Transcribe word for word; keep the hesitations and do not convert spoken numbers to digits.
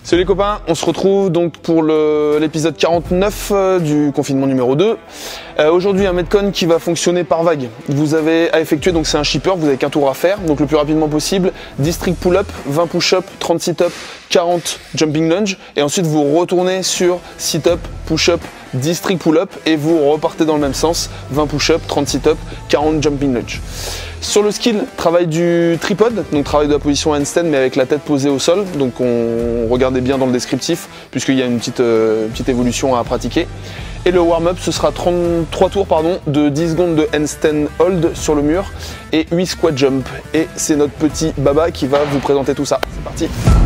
Salut les copains, on se retrouve donc pour l'épisode quarante-neuf euh, du confinement numéro deux. Euh, Aujourd'hui un Metcon qui va fonctionner par vague. Vous avez à effectuer, donc c'est un shipper, vous n'avez qu'un tour à faire, donc le plus rapidement possible, dix strict pull-up, vingt push-up, trente sit-up, quarante jumping lunge, et ensuite vous retournez sur sit-up, push-up, dix strict pull-up, et vous repartez dans le même sens, vingt push-up, trente sit-up, quarante jumping lunge. Sur le skill, travail du tripod, donc travail de la position handstand mais avec la tête posée au sol, donc on regardez bien dans le descriptif puisqu'il y a une petite, euh, petite évolution à pratiquer. Et le warm-up, ce sera trente-trois tours pardon, de dix secondes de handstand hold sur le mur et huit squat jump. Et c'est notre petit Baba qui va vous présenter tout ça. C'est parti!